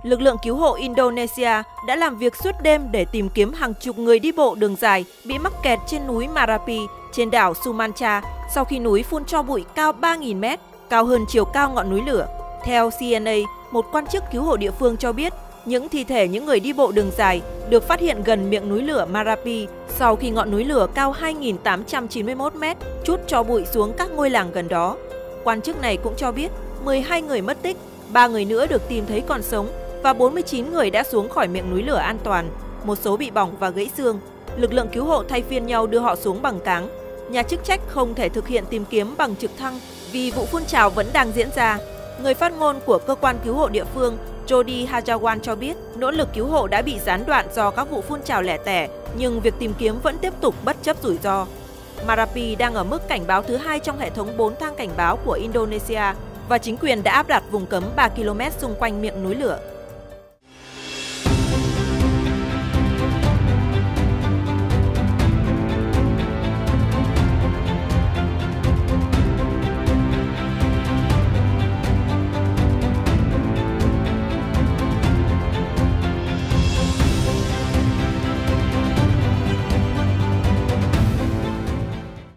Lực lượng cứu hộ Indonesia đã làm việc suốt đêm để tìm kiếm hàng chục người đi bộ đường dài bị mắc kẹt trên núi Marapi trên đảo Sumatra sau khi núi phun tro bụi cao 3.000 mét, cao hơn chiều cao ngọn núi lửa. Theo CNA, một quan chức cứu hộ địa phương cho biết, những thi thể những người đi bộ đường dài được phát hiện gần miệng núi lửa Marapi sau khi ngọn núi lửa cao 2.891 mét trút tro bụi xuống các ngôi làng gần đó. Quan chức này cũng cho biết 12 người mất tích, 3 người nữa được tìm thấy còn sống và 49 người đã xuống khỏi miệng núi lửa an toàn, một số bị bỏng và gãy xương. Lực lượng cứu hộ thay phiên nhau đưa họ xuống bằng cáng. Nhà chức trách không thể thực hiện tìm kiếm bằng trực thăng vì vụ phun trào vẫn đang diễn ra. Người phát ngôn của cơ quan cứu hộ địa phương Jody Hajawan cho biết nỗ lực cứu hộ đã bị gián đoạn do các vụ phun trào lẻ tẻ, nhưng việc tìm kiếm vẫn tiếp tục bất chấp rủi ro. Marapi đang ở mức cảnh báo thứ 2 trong hệ thống 4 thang cảnh báo của Indonesia và chính quyền đã áp đặt vùng cấm 3 km xung quanh miệng núi lửa.